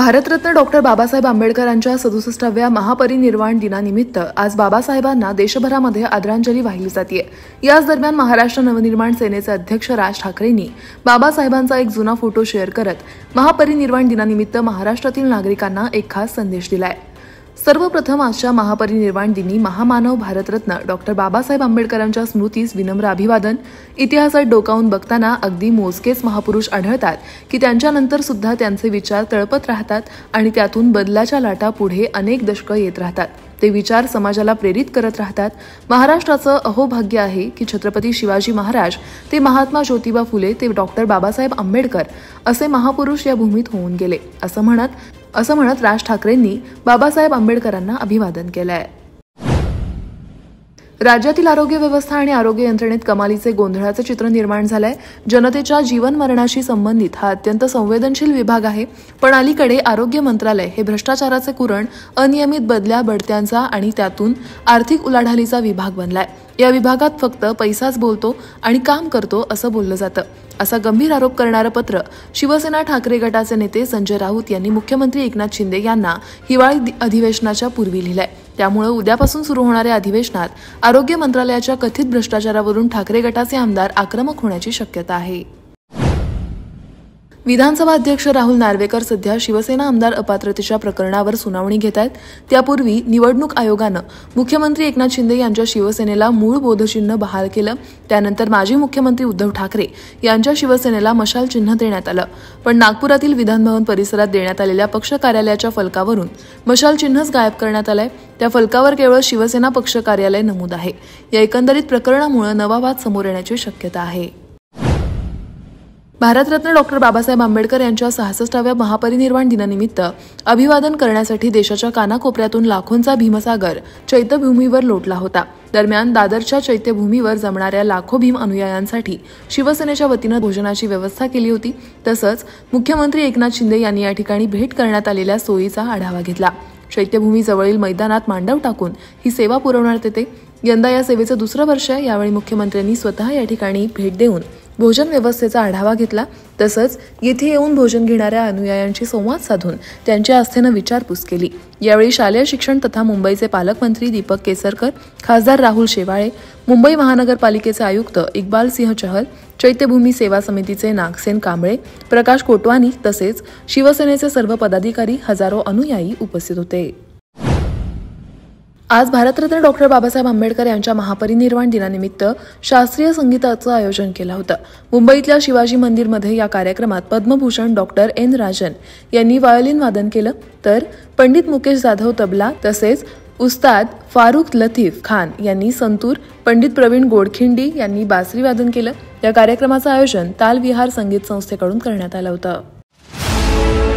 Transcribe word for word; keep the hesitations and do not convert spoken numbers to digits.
Bharat Ratna doctor Babasaheb आंबेडकरांच्या सदुसष्टाव्या महापरिनिर्वाण दिनानिमित्त आज बाबासाहेबांना देशभरामध्ये आदरांजली वाहिली जाते। याच दरम्यान महाराष्ट्र नवनिर्माण सेनेचे अध्यक्ष राज ठाकरेंनी बाबासाहेबांचा एक जुना फोटो शेअर करत महापरिनिर्वाण दिनानिमित्त महाराष्ट्रातील नागरिकांना एक खास संदेश दिलाय। सर्वप्रथम आजच्या महापरिनिर्वाण दिनी महामानव भारतरत्न डॉक्टर बाबासाहेब आंबेडकरांच्या स्मृतीस विनम्र अभिवादन। इतिहासात डोकावून बघताना अगदी मोजकेच महापुरुष आढळतात की त्यांच्यानंतर सुद्धा त्यांचे विचार तळपत राहतात आणि त्यातून बदलाच्या लाटा पुढे अनेक दशकं येत राहतात। ते विचार समाजाला प्रेरित करत राहतात। महाराष्ट्राचं अहोभाग्य आहे की छत्रपती शिवाजी महाराज ते महात्मा ज्योतिबा फुले ते डॉक्टर बाबासाहेब आंबेडकर असे महापुरुष या भूमीत होऊन गेले असं म्हणत असं म्हणत राज ठाकरेंनी बाबासाहेब आंबेडकरांना अभिवादन केलंय। राज्यातील आरोग्य व्यवस्था आणि आरोग्य यंत्रणेत कमालीचे गोंधळाचे चित्र निर्माण झालंय। जनतेच्या जीवन मरणाशी संबंधित हा अत्यंत संवेदनशील विभाग आहे, पण अलीकडे आरोग्य मंत्रालय हे भ्रष्टाचाराचे कुरण, अनियमित बदल्या बढत्यांचा आणि त्यातून आर्थिक उलाढालीचा विभाग बनलाय। या विभागात फक्त पैसाच बोलतो आणि काम करतो असं बोललं जातं। असा गंभीर आरोप करणारं पत्र शिवसेना ठाकरे गटाचे नेते संजय राऊत यांनी मुख्यमंत्री एकनाथ शिंदे यांना हिवाळी अधिवेशनाच्या पूर्वी लिहिलंय। त्यामुळे उद्यापासून सुरू होणाऱ्या अधिवेशनात आरोग्य मंत्रालयाच्या कथित भ्रष्टाचारावरून ठाकरे गटाचे आमदार आक्रमक होण्याची शक्यता आहे। विधानसभा अध्यक्ष राहुल नार्वेकर सध्या शिवसेना आमदार अपात्रतेच्या प्रकरणावर सुनावणी घेत आहेत। त्यापूर्वी निवडणूक आयोगानं मुख्यमंत्री एकनाथ शिंदे यांच्या शिवसेनेला मूळ बोधचिन्ह बहाल केलं। त्यानंतर माजी मुख्यमंत्री उद्धव ठाकरे यांच्या शिवसेनेला मशाल चिन्ह देण्यात आलं, पण नागपुरातील विधानभवन परिसरात देण्यात आलेल्या पक्ष कार्यालयाच्या फलकावरून मशाल चिन्हच गायब करण्यात आलंय। त्या फलकावर केवळ शिवसेना पक्ष कार्यालय नमूद आहे। या एकंदरीत प्रकरणामुळे नवा वाद समोर येण्याची शक्यता आहे। भारतरत्न डॉक्टर बाबासाहेब आंबेडकर यांच्या सहासष्टाव्या महापरिनिर्वाण दिनानिमित्त अभिवादन करण्यासाठी देशाच्या कानाकोपऱ्यातून लाखोंचा भीमसागर चैत्यभूमीवर लोटला होता। दरम्यान दादरच्या चैत्यभूमीवर जमणाऱ्या लाखो भीम अनुयायांसाठी शिवसेनेच्या वतीनं भोजनाची व्यवस्था केली होती। तसंच मुख्यमंत्री एकनाथ शिंदे यांनी या ठिकाणी भेट करण्यात आलेल्या सोयीचा आढावा घेतला। चैत्यभूमी जवळील मैदानात मांडव टाकून ही सेवा पुरवण्यात येते। यंदा या सेवेचं दुसरं वर्ष आहे। यावेळी मुख्यमंत्र्यांनी स्वतः या ठिकाणी भेट देऊन भोजन व्यवस्थेचा आढावा घेतला। तसंच येथे येऊन भोजन घेणाऱ्या अनुयायांशी संवाद साधून त्यांच्या आस्थेनं विचारपूस केली। यावेळी शालेय शिक्षण तथा मुंबईचे पालकमंत्री दीपक केसरकर, खासदार राहुल शेवाळे, मुंबई महानगरपालिकेचे आयुक्त इक्बाल सिंह चहल, चैत्यभूमी सेवा समितीचे नागसेन कांबळे, प्रकाश कोटवानी तसेच शिवसेनेचे सर्व पदाधिकारी, हजारो अनुयायी उपस्थित होते। आज भारतरत्न डॉक्टर बाबासाहेब आंबेडकर यांच्या महापरिनिर्वाण दिनानिमित्त शास्त्रीय संगीताचं आयोजन केलं होतं। मुंबईतल्या शिवाजी मंदिरमध्ये या कार्यक्रमात पद्मभूषण डॉक्टर एन राजन यांनी व्हायोलिन वादन केलं, तर पंडित मुकेश जाधव तबला तसेच उस्ताद फारुख लतीफ खान यांनी संतूर, पंडित प्रवीण गोडखिंडी यांनी बासरी वादन केलं। या कार्यक्रमाचं आयोजन ताल विहार संगीत संस्थेकडून करण्यात आलं होतं।